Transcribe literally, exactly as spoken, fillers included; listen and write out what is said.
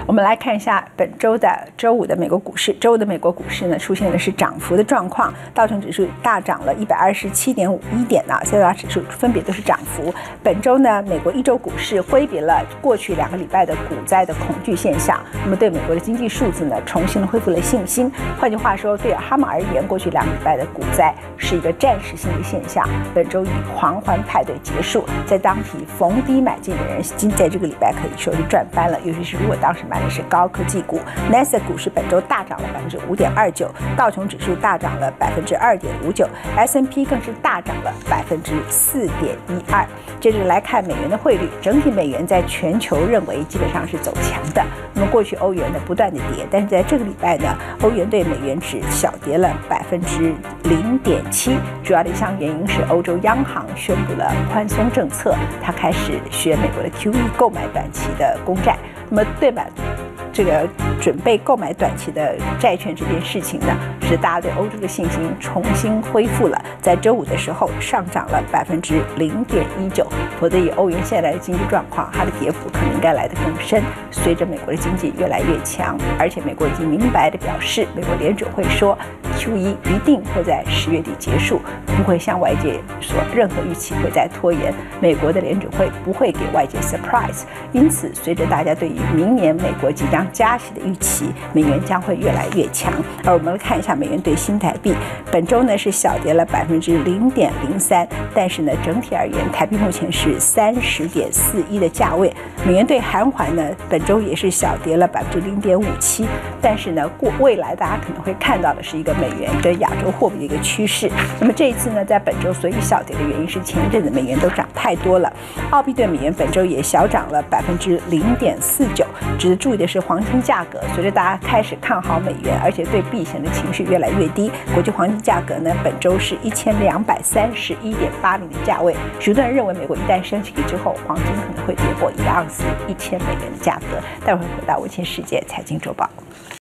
我们来看一下本周的周五的美国股市。周五的美国股市呢，出现的是涨幅的状况，道琼指数大涨了一百二十七点五一点啊，三大指数分别都是涨幅。本周呢，美国一周股市挥别了过去两个礼拜的股灾的恐惧现象，那么对美国的经济数字呢，重新恢复了信心。换句话说，对他们而言，过去两个礼拜的股灾是一个暂时性的现象，本周以狂欢派对结束。在当期逢低买进的人，今在这个礼拜可以说是赚翻了，尤其是如果当时买的是高科技股。纳斯达克股市本周大涨了百分之五点二九，道琼指数大涨了百分之二点五九 ，S and P 更是大涨了百分之四点一二。接着来看美元的汇率，整体美元在全球认为基本上是走强的。那么过去欧元呢不断的跌，但是在这个礼拜呢，欧元对美元只小跌了百分之零点七。主要的一项原因是欧洲央行宣布了宽松政策，它开始学美国的 Q E 购买短期的公债。那么对吧？这个准备购买短期的债券这件事情呢，使大家对欧洲的信心重新恢复了。在周五的时候上涨了百分之零点一九，否则以欧元现在的经济状况，它的跌幅可能应该来得更深。随着美国的经济越来越强，而且美国已经明白地表示，美国联准会说 Q E 一定会在十月底结束，不会像外界所任何预期会再拖延。美国的联准会不会给外界 surprise， 因此随着大家对于明年美国即将加息的预期，美元将会越来越强。而我们来看一下美元对新台币，本周呢是小跌了百分之零点零三，但是呢整体而言，台币目前是三十点四一的价位。美元对韩元呢本周也是小跌了百分之零点五七，但是呢过未来大家可能会看到的是一个美元跟亚洲货币的一个趋势。那么这一次呢，在本周所以小跌的原因是前一阵子美元都涨太多了，澳币对美元本周也小涨了百分之零点四九。值得注意的是，黄金价格随着大家开始看好美元，而且对避险的情绪越来越低，国际黄金价格呢本周是一千两百三十一点八零的价位。许多人认为美国一旦升息之后，黄金可能会跌破一个盎司一千美元的价格。待会儿回到文茜世界财经周报。